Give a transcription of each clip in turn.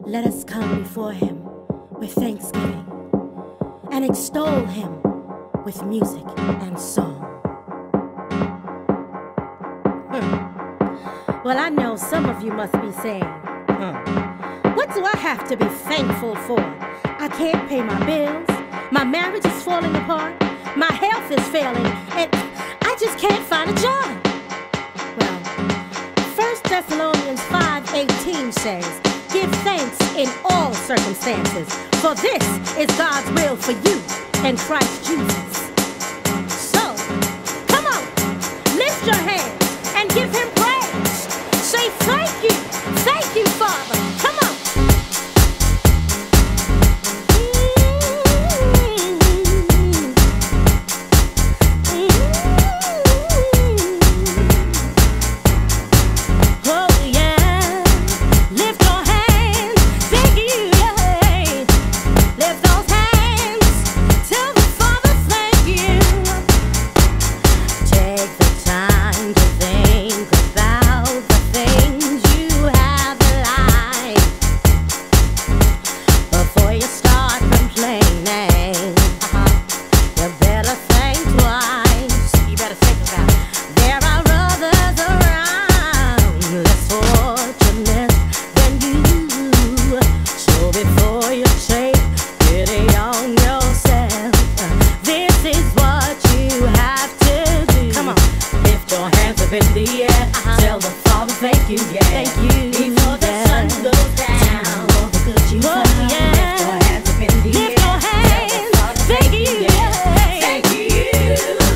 Let us come before him with thanksgiving and extol him with music and song. Well, I know some of you must be saying, what do I have to be thankful for? I can't pay my bills, my marriage is falling apart, my health is failing, and I just can't find a job. Well, 1 Thessalonians 5:18 says, give thanks in all circumstances, for this is God's will for you in Christ Jesus. So, come on, lift your hands and give him praise. Say thank you, Father. Come on. In the air, tell the Father thank you, yeah. Thank you. Before the sun goes down, all the good you found. Yeah. Lift your hands up in the air. Lift your hands. Tell the Father Thank you, yeah. Thank you.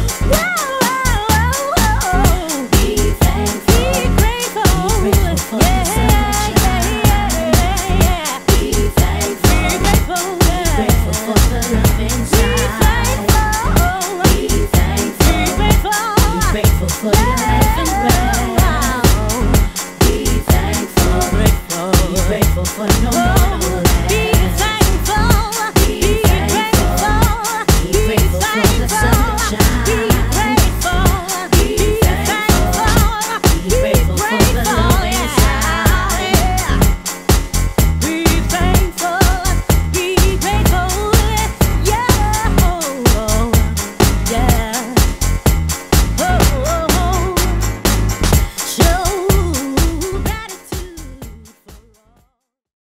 Whoa. Be thankful. Be grateful. Be grateful for the sunshine. Yeah. Be thankful. Be grateful. Be grateful for the love inside. Be thankful. Be grateful. Be grateful for your life and breath. Be thankful. Be grateful for no more.